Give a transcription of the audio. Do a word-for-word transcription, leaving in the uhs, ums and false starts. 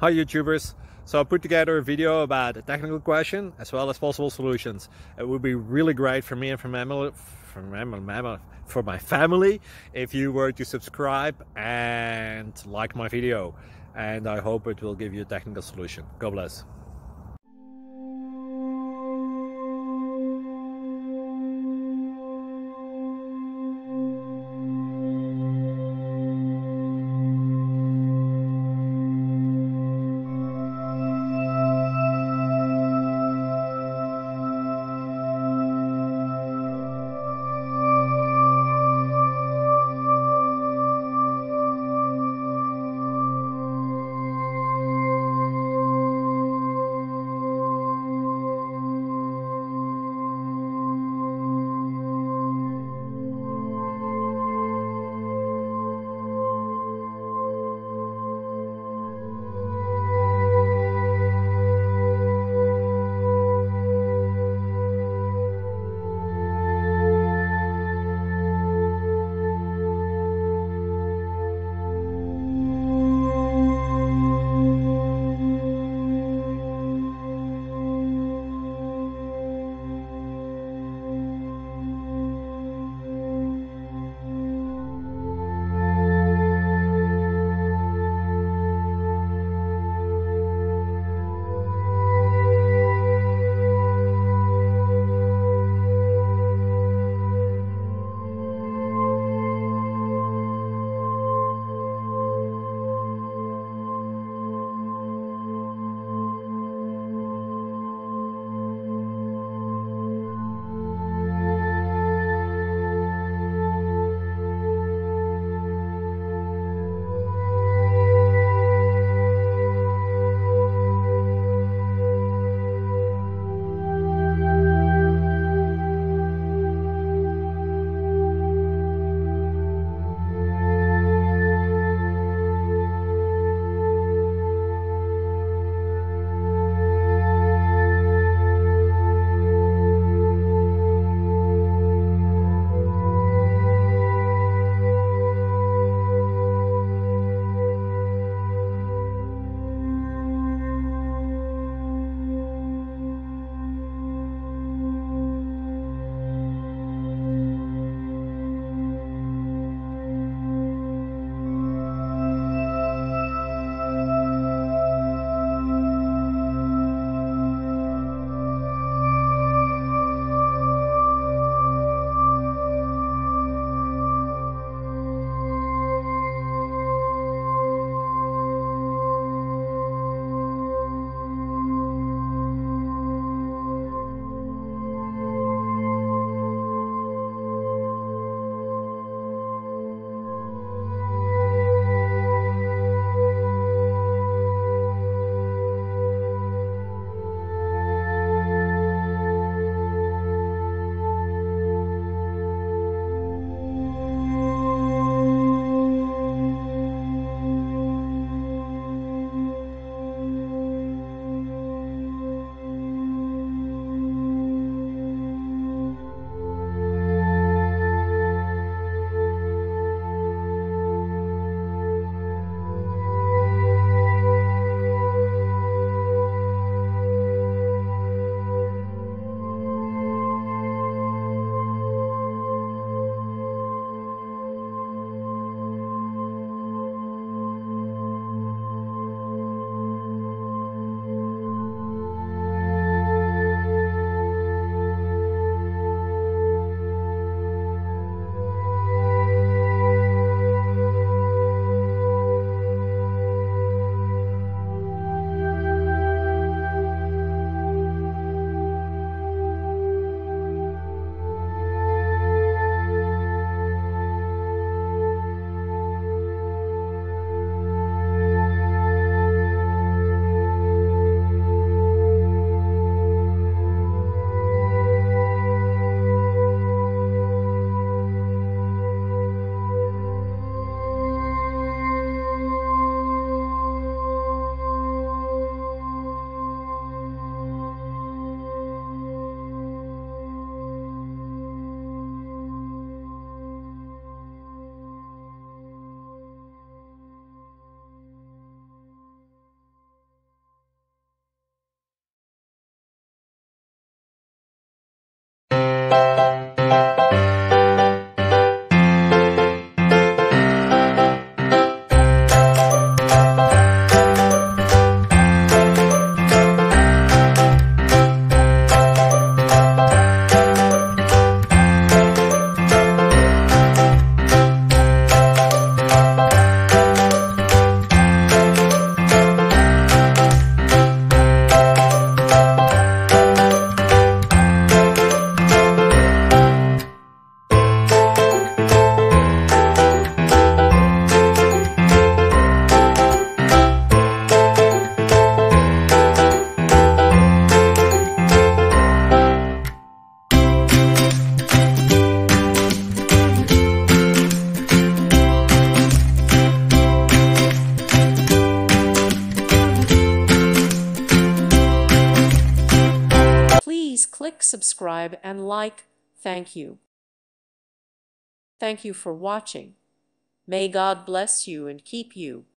Hi YouTubers! So I put together a video about a technical question as well as possible solutions. It would be really great for me and for, mammal, for, mammal, for my family if you were to subscribe and like my video. And I hope it will give you a technical solution. God bless. Please click subscribe and like. Thank you. Thank you for watching. May God bless you and keep you.